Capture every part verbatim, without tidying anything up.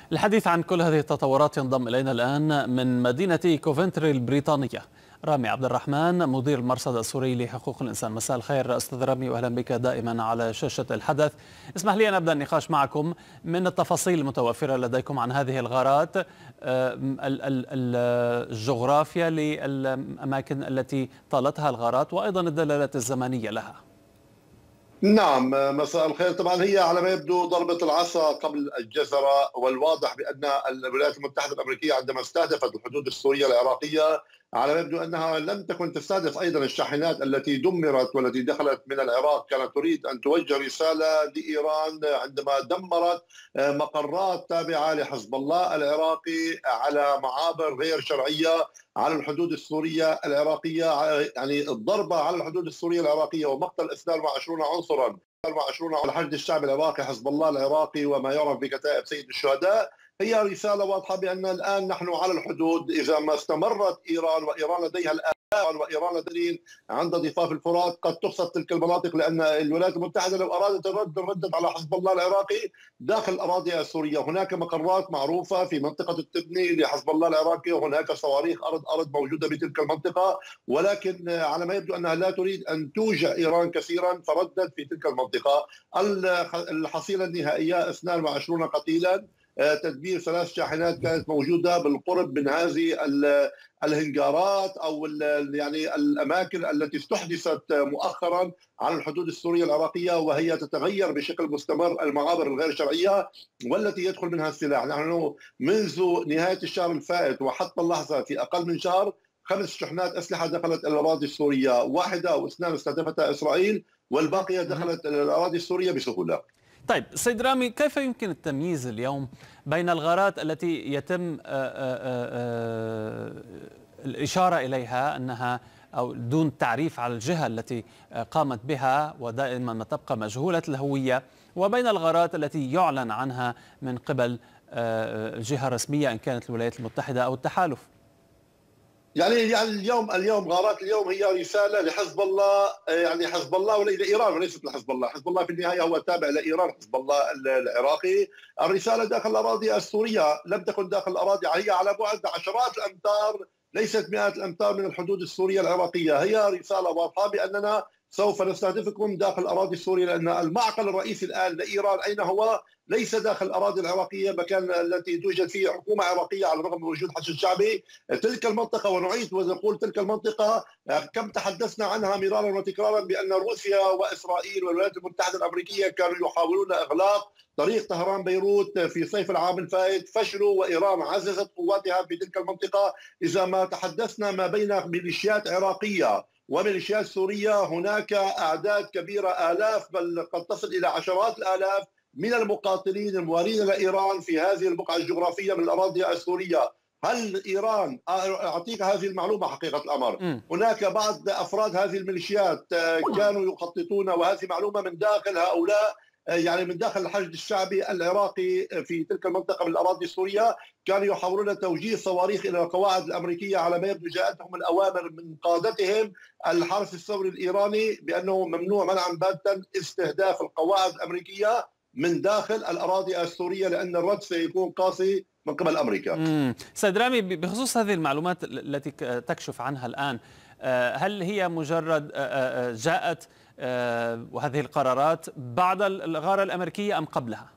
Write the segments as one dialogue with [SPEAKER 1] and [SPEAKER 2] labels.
[SPEAKER 1] الحديث عن كل هذه التطورات ينضم إلينا الآن من مدينة كوفنتري البريطانية رامي عبد الرحمن، مدير المرصد السوري لحقوق الإنسان. مساء الخير أستاذ رامي، وأهلا بك دائما على شاشة الحدث. اسمح لي أن أبدأ النقاش معكم من التفاصيل المتوفرة لديكم عن هذه الغارات، الجغرافيا للأماكن التي طالتها الغارات وأيضا الدلالات الزمنية لها.
[SPEAKER 2] نعم، مساء الخير. طبعا هي على ما يبدو ضربة العصا قبل الجزرة، والواضح بأن الولايات المتحدة الأمريكية عندما استهدفت الحدود السورية العراقية على ما يبدو أنها لم تكن تستهدف أيضا الشاحنات التي دمرت والتي دخلت من العراق. كانت تريد أن توجه رسالة لإيران عندما دمرت مقرات تابعة لحزب الله العراقي على معابر غير شرعية على الحدود السورية العراقية. يعني الضربة على الحدود السورية العراقية ومقتل اثنين وعشرين عنصرا على الحشد الشعبي العراقي حزب الله العراقي وما يعرف بكتائب سيد الشهداء هي رسالة واضحة بأن الآن نحن على الحدود. إذا ما استمرت إيران وإيران لديها الآن وإيران لديها عند ضفاف الفرات قد تقصف تلك المناطق، لأن الولايات المتحدة لو أرادت الرد ردت على حزب الله العراقي داخل الأراضي السورية. هناك مقرات معروفة في منطقة التبني لحزب الله العراقي، وهناك صواريخ أرض أرض موجودة بتلك المنطقة، ولكن على ما يبدو أنها لا تريد أن توجع إيران كثيرا فردت في تلك المنطقة. الحصيلة النهائية اثنين وعشرين قتيلا، تدمير ثلاث شاحنات كانت موجودة بالقرب من هذه الهنجارات أو يعني الأماكن التي استحدثت مؤخرا على الحدود السورية العراقية، وهي تتغير بشكل مستمر المعابر الغير شرعية والتي يدخل منها السلاح. نحن منذ نهاية الشهر الفائت وحتى اللحظة في أقل من شهر خمس شحنات أسلحة دخلت الأراضي السورية، واحدة أو اثنان استهدفتها إسرائيل والباقية دخلت الأراضي السورية بسهولة.
[SPEAKER 1] طيب سيد رامي، كيف يمكن التمييز اليوم بين الغارات التي يتم الإشارة إليها أنها أو دون تعريف على الجهة التي قامت بها ودائما ما تبقى مجهولة الهوية، وبين الغارات التي يعلن عنها من قبل الجهة الرسمية إن كانت الولايات المتحدة أو التحالف؟
[SPEAKER 2] يعني يعني اليوم اليوم غارات اليوم هي رساله لحزب الله، يعني حزب الله وليس لايران وليست لحزب الله، حزب الله في النهايه هو تابع لايران، حزب الله العراقي. الرساله داخل الاراضي السوريه لم تكن داخل الاراضي، هي على بعد عشرات الامتار ليست مئات الامتار من الحدود السوريه العراقيه. هي رساله واضحه باننا سوف نستهدفكم داخل الاراضي السوريه، لان المعقل الرئيسي الان لايران اين هو؟ ليس داخل الاراضي العراقيه، مكان التي توجد فيه حكومه عراقيه على الرغم من وجود حشد شعبي. تلك المنطقه، ونعيد ونقول تلك المنطقه كم تحدثنا عنها مرارا وتكرارا بان روسيا واسرائيل والولايات المتحده الامريكيه كانوا يحاولون اغلاق طريق طهران بيروت في صيف العام الفائت، فشلوا وايران عززت قواتها في تلك المنطقه. اذا ما تحدثنا ما بين ميليشيات عراقيه وميليشيات سوريه هناك اعداد كبيره، الاف بل قد تصل الى عشرات الالاف من المقاتلين الموالين لايران في هذه البقعه الجغرافيه من الاراضي السوريه. هل ايران، اعطيك هذه المعلومه حقيقه الامر، م. هناك بعض افراد هذه الميليشيات كانوا يخططون، وهذه معلومه من داخل هؤلاء، يعني من داخل الحشد الشعبي العراقي في تلك المنطقه من الاراضي السوريه، كانوا يحاولون توجيه صواريخ الى القواعد الامريكيه. على ما يبدو جاءتهم الاوامر من قادتهم الحرس الثوري الايراني بانه ممنوع منعا باتا استهداف القواعد الامريكيه من داخل الاراضي السوريه، لان الرد سيكون قاسي من قبل امريكا.
[SPEAKER 1] امم سيد رامي، بخصوص هذه المعلومات التي تكشف عنها الان، هل هي مجرد جاءت وهذه القرارات بعد الغارة الامريكيه ام قبلها؟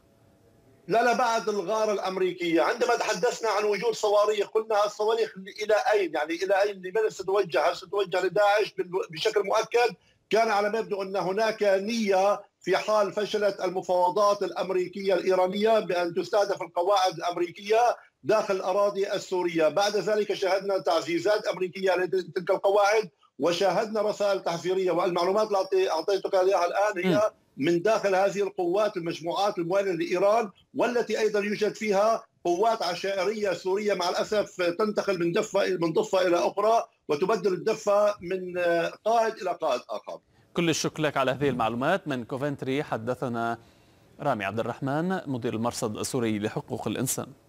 [SPEAKER 2] لا لا، بعد الغارة الأمريكية. عندما تحدثنا عن وجود صواريخ قلنا الصواريخ إلى أين؟ يعني إلى أين؟ لمن ستوجه؟ هل ستوجه لداعش بشكل مؤكد؟ كان على ما يبدو أن هناك نية في حال فشلت المفاوضات الأمريكية الإيرانية بأن تستهدف القواعد الأمريكية داخل الأراضي السورية. بعد ذلك شاهدنا تعزيزات أمريكية لتلك القواعد وشاهدنا رسائل تحذيرية، والمعلومات التي أعطيتك إياها الآن هي من داخل هذه القوات المجموعات الموالية لإيران، والتي أيضا يوجد فيها قوات عشائرية سورية مع الأسف تنتقل من دفة من ضفة إلى أخرى وتبدل الدفة من قائد إلى قائد آخر.
[SPEAKER 1] كل الشكر لك على هذه المعلومات. من كوفنتري حدثنا رامي عبد الرحمن، مدير المرصد السوري لحقوق الإنسان.